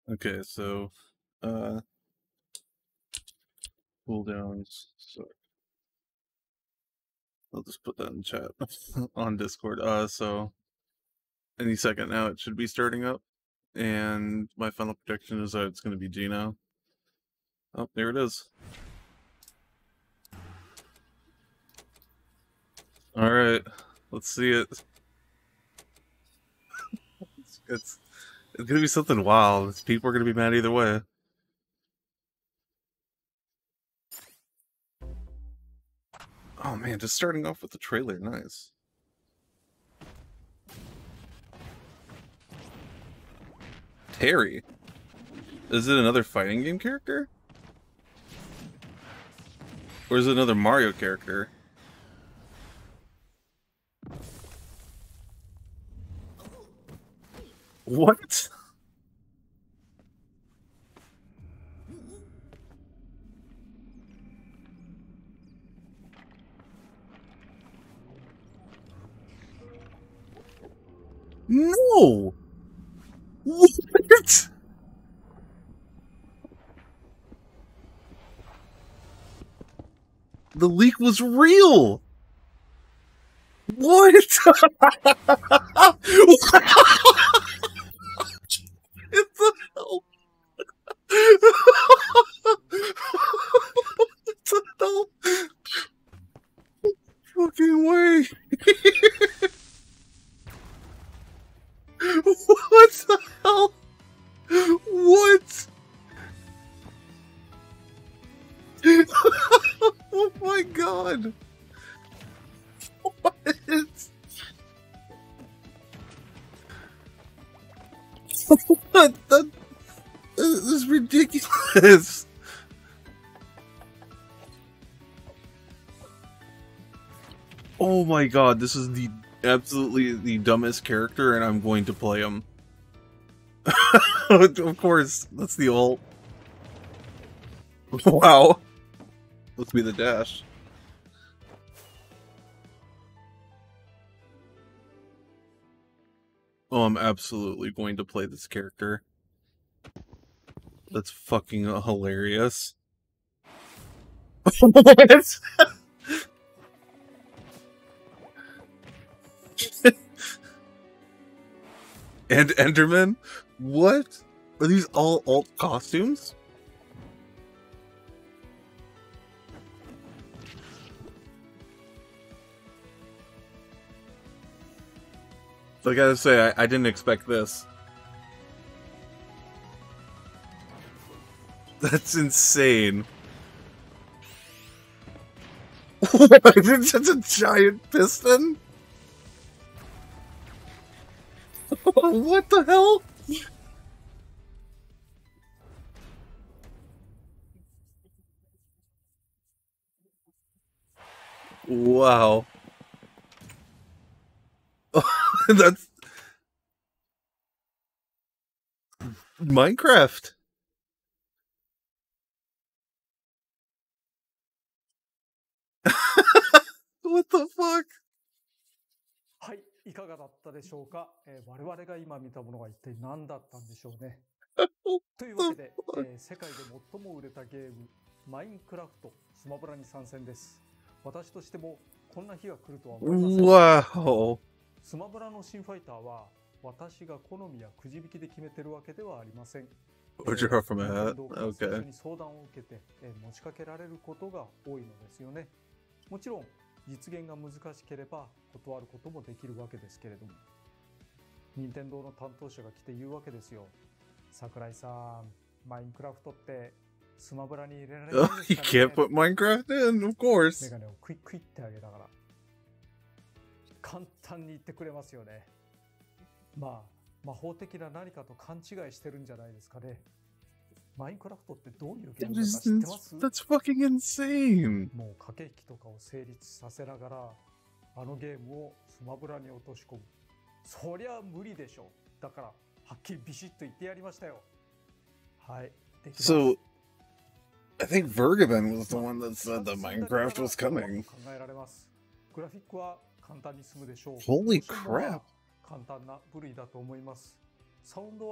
Okay, so uh cooldowns. So I'll just put that in chat on Discord. So any second now it should be starting up. And my final prediction is that it's gonna be Gino. Oh, there it is. Alright, let's see it. It's gonna be something wild. People are gonna be mad either way. Oh man, just starting off with the trailer, nice. Terry. Is it another fighting game character? Or is it another Mario character? What? No! What? The leak was real! What? It's the hell? What the hell? Fucking way! What the hell? What? Oh my god! What? That is ridiculous! Oh my god, this is the absolutely the dumbest character, and I'm going to play him. Of course, that's the ult. Wow. Let's be the dash. Oh, I'm absolutely going to play this character. That's fucking hilarious. What? And Enderman? What? Are these all alt costumes? I gotta say, I didn't expect this. That's insane. It's such a giant piston? What the hell? Wow. That's Minecraft. What the fuck? はい、いかがだったでしょうか、我々が今見たものが一体何だったんでしょうね。というわけで、世界で最も売れたゲーム、マインクラフト、スマブラに参戦です。私としてもこんな日が来るとは思いません。 Wow. スマブラの新ファイターは私が好みやくじ引きで決めてるわけではありません。 Where'd you draw from a hat? 最 Okay. 初に相談を受けて、持ちかけられることが多いのですよね。もちろん実現が難しければ断ることもできるわけですけれども、任天堂の担当者が来て言うわけですよ。桜井さん、マインクラフトってスマブラに入れられないんです You かね。 can't put Minecraft in, of メ course. ガネをクイックイってあげながら簡単に言ってくれますよね。まあ魔法的な何かと勘違いしてるんじゃないですかね。マインクラフトってどういうゲームだか知ってます？ That's fucking insane. もう駆け引きとかを成立させながらあのゲームをスマブラに落とし込む。そりゃ無理でしょ。だからはっきりビシッと言ってやりましたよ。はい、できます。 So, I think Vergaben was the one that said that Minecraft was coming. 考えられます。グラフィックは簡単に済むでしょう。 Holy crap. 簡単な部類だと思います。サウンドは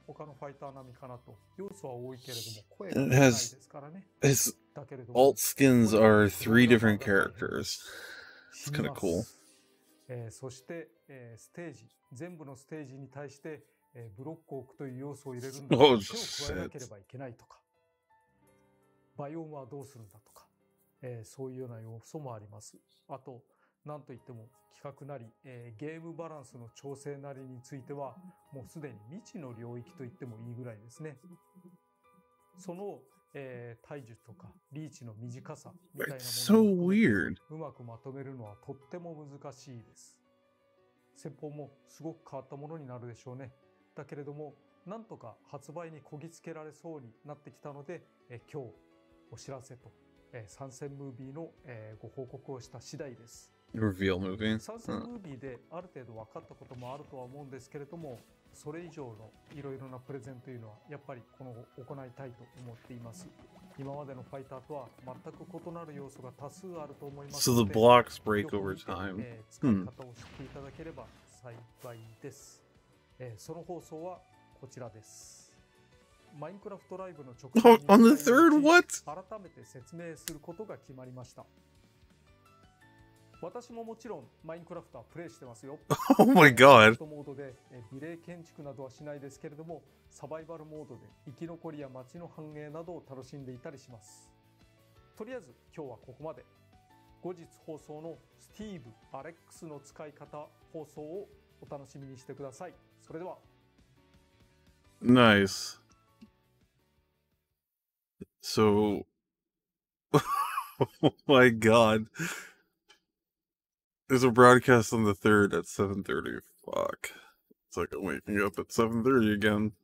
他のファイター並みかなと。要素は多いけれども、声 And が it 少ない has ですからね。 its だけれども、 alt skins とにか are く 3 プログラマ different ーが大変 characters. 死 It's に kind ま of cool. す。そして、ステージ、全部のステージに対して、ブロックを置くという要素を入れるんだから Oh 手を加えなけれ shit. ばいけないとか、バイオームはどうするんだとか、そういうような要素もあります。あと、なんといっても企画なり、ゲームバランスの調整なりについては、もうすでに未知の領域と言ってもいいぐらいですね。その、体術とかリーチの短さみたいなも It's の so も含めて weird. うまくまとめるのはとっても難しいです。戦法もすごく変わったものになるでしょうね。だけれども、なんとか発売にこぎつけられそうになってきたので、今日お知らせと、参戦ムービーの、ご報告をした次第です。 Reveal movie. 参戦ムービーである程度分かったこともあるとは思うんですけれども、それ以上のいろいろなプレゼンというのはやっぱりこの行いたいと思っています。今までのファイターとは全く異なる要素が多数あると思います So の the で、 blocks break よく over 見て、 time. 使い方を知っていただければ幸いです。その放送はこちらです。マインクラフトライブの直 Oh, 前 on に the third? What? 改めて説明することが決まりました。私ももちろんマインクラフトはプレイしてますよ。 Oh my god. モードで美麗建築などはしないですけれども、サバイバルモードで生き残りや街の繁栄などを楽しんでいたりします。とりあえず今日はここまで。後日放送のスティーブ・アレックスの使い方放送をお楽しみにしてください。それでは。 Nice. So, oh my god. There's a broadcast on the 3rd at 7:30. Fuck. It's like I'm waking up at 7:30 again.